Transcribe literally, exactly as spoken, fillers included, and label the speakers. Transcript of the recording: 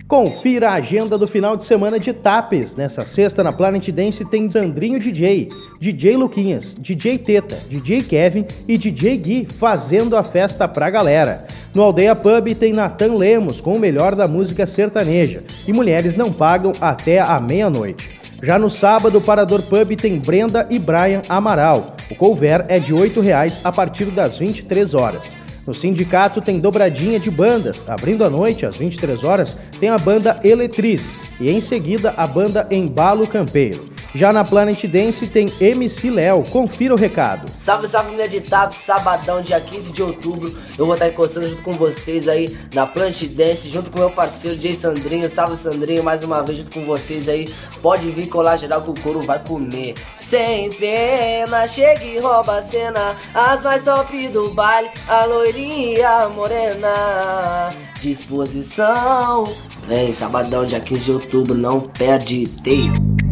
Speaker 1: Confira a agenda do final de semana de Tapes. Nessa sexta, na Planet Dance, tem Sandrinho D J, D J Luquinhas, D J Teta, D J Kevin e D J Gui fazendo a festa pra galera. No Aldeia Pub tem Natan Lemos com o melhor da música sertaneja e Mulheres Não Pagam até a meia-noite. Já no sábado, o Parador Pub tem Brenda e Brian Amaral. O couvert é de oito reais a partir das vinte e três horas. No Sindicato tem dobradinha de bandas. Abrindo a noite, às vinte e três horas, tem a banda Eletrize e em seguida a banda Embalo Campeiro. Já na Planet Dance tem M C Léo. Confira o recado.
Speaker 2: Salve, salve, família de Tapes, sabadão, dia quinze de outubro. Eu vou estar encostando junto com vocês aí na Planet Dance, junto com meu parceiro J Sandrinho. Salve, Sandrinho, mais uma vez junto com vocês aí. Pode vir colar geral que o couro vai comer. Sem pena, chega e rouba a cena. As mais top do baile, a loirinha morena. Disposição. Vem, sabadão, dia quinze de outubro, não perde tempo.